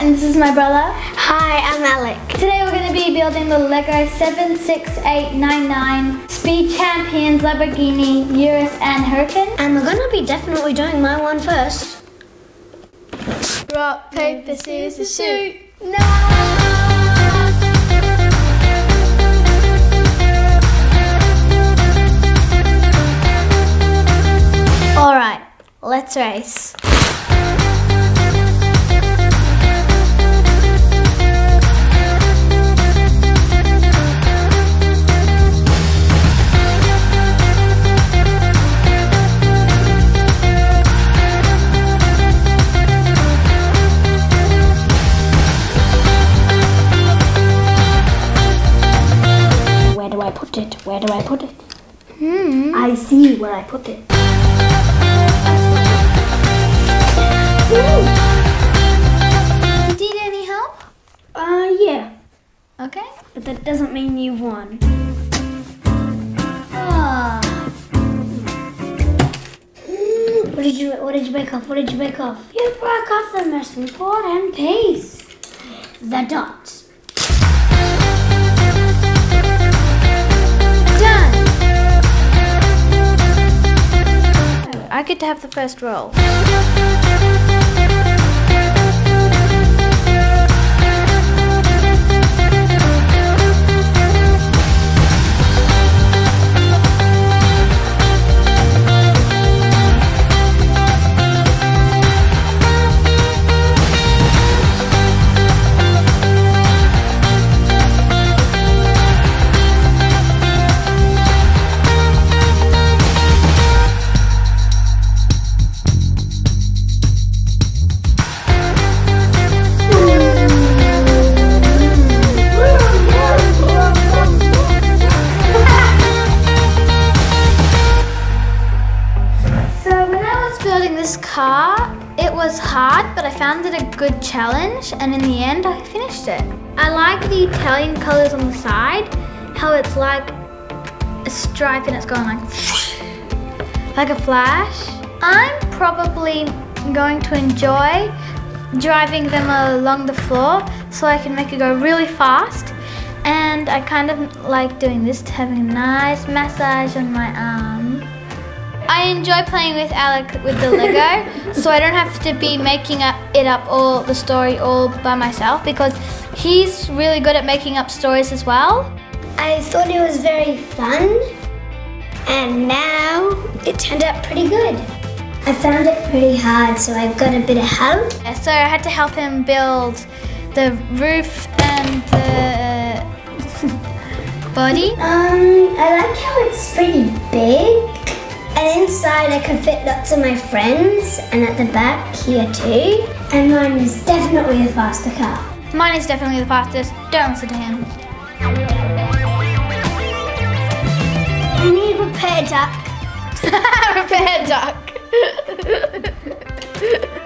and this is my brother. Hi, I'm Alec. Today we're going to be building the Lego 76899 Speed Champions Lamborghini Urus and Huracan. And we're going to be definitely doing my one first. Rock, paper, scissors, shoot. No! Alright, let's race. Where do I put it? Where do I put it? I see where I put it. Do you need any help? Yeah. Okay. But that doesn't mean you won. Ah. What did you break off? What did you break off? You broke off the most important piece. The dots. Done. I get to have the first roll. This car, it was hard, but I found it a good challenge, and in the end I finished it. I like the Italian colors on the side, how it's like a stripe and it's going like a flash. I'm probably going to enjoy driving them along the floor so I can make it go really fast, and I kind of like doing this, having a nice massage on my arm. I enjoy playing with Alec with the Lego, so I don't have to be making the story all by myself, because he's really good at making up stories as well. I thought it was very fun, and now it turned out pretty good. I found it pretty hard, so I got a bit of help. So I had to help him build the roof and the body. I like how it's pretty big. And inside I could fit lots of my friends, and at the back here too. And mine is definitely the faster car. Mine is definitely the fastest. Don't listen to him. I need a repair duck. Repair duck.